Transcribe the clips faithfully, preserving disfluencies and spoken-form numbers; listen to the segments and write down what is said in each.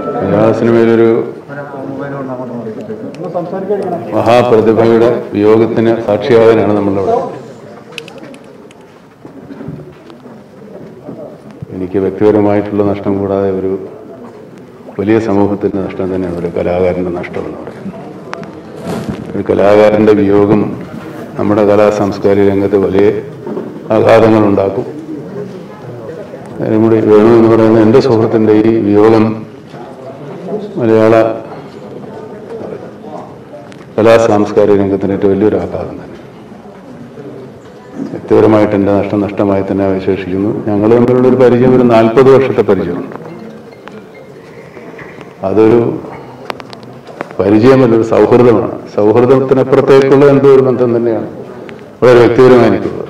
മലയാള സിനിമയിലൊരു മഹാപ്രതിഭയുടെ വിയോഗത്തിന് സാക്ഷിയാകാനാണ് നമ്മളിവിടെ. എനിക്ക് വ്യക്തിപരമായിട്ടുള്ള നഷ്ടം കൂടാതെ ഒരു വലിയ സമൂഹത്തിൻ്റെ നഷ്ടം തന്നെയാണ് ഒരു കലാകാരൻ്റെ നഷ്ടം എന്ന് പറയുന്നത്. ഒരു കലാകാരൻ്റെ വിയോഗം നമ്മുടെ കലാ സാംസ്കാരിക രംഗത്ത് വലിയ ആഘാതങ്ങളുണ്ടാക്കും. അതിനുകൂടി വേണു എന്ന് പറയുന്ന എൻ്റെ സുഹൃത്തിൻ്റെ ഈ വിയോഗം മലയാള കലാ സാംസ്കാരിക രംഗത്തിന് ഏറ്റവും വലിയൊരു ആഘാതം തന്നെ. വ്യക്തിപരമായിട്ട് എൻ്റെ നഷ്ടം നഷ്ടമായി തന്നെ വിശേഷിക്കുന്നു. ഞങ്ങൾ തമ്മിലുള്ളൊരു പരിചയം ഒരു നാൽപ്പത് വർഷത്തെ പരിചയമുണ്ട്. അതൊരു പരിചയമല്ല, ഒരു സൗഹൃദമാണ്. സൗഹൃദത്തിനപ്പുറത്തേക്കുള്ള എന്തോ ഒരു ബന്ധം തന്നെയാണ് വളരെ വ്യക്തിപരമായി എനിക്കുള്ളത്.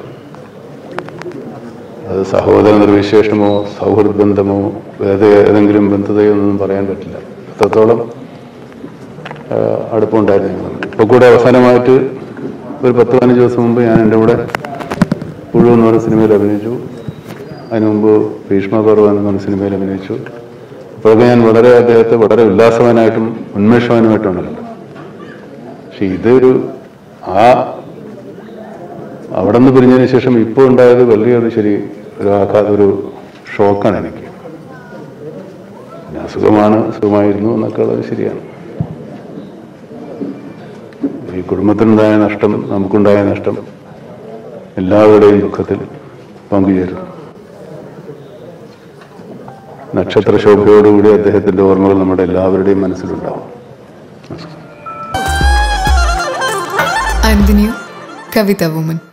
അത് സഹോദര നിർവിശേഷമോ സൗഹൃദ ബന്ധമോ വേറെ ഏതെങ്കിലും ബന്ധതയോ ഒന്നും പറയാൻ പറ്റില്ല. അത്രത്തോളം അടുപ്പമുണ്ടായിരുന്നു ഞങ്ങൾ. ഇപ്പോൾ കൂടെ അവസാനമായിട്ട് ഒരു പത്ത് പതിനഞ്ച് ദിവസം മുമ്പ് ഞാൻ എൻ്റെ കൂടെ പുഴു എന്ന് പറഞ്ഞ സിനിമയിൽ അഭിനയിച്ചു. അതിനു മുമ്പ് ഭീഷ്മപർവ്വം എന്ന് പറഞ്ഞ സിനിമയിൽ അഭിനയിച്ചു. അപ്പോഴൊക്കെ ഞാൻ വളരെ അദ്ദേഹത്തെ വളരെ ഉല്ലാസവാനായിട്ടും ഉന്മേഷവാനുമായിട്ടുണ്ടല്ലോ. പക്ഷെ ഇതൊരു ആ അവിടെ നിന്ന് പിരിഞ്ഞതിന് ശേഷം ഇപ്പോൾ ഉണ്ടായത് വലിയൊരു ശരി ഒരു ആഘാത ഒരു ഷോക്കാണ് എനിക്ക്. പിന്നെ അസുഖമാണ്, സുഖമായിരുന്നു എന്നൊക്കെ ഉള്ളത് ശരിയാണ്. ഈ കുടുംബത്തിനുണ്ടായ നഷ്ടം, നമുക്കുണ്ടായ നഷ്ടം എല്ലാവരുടെയും ദുഃഖത്തിൽ പങ്കുചേരുന്നു. നക്ഷത്ര ശോഭയോടുകൂടി അദ്ദേഹത്തിന്റെ ഓർമ്മകൾ നമ്മുടെ എല്ലാവരുടെയും മനസ്സിലുണ്ടാവും. I'm the new Kavita woman.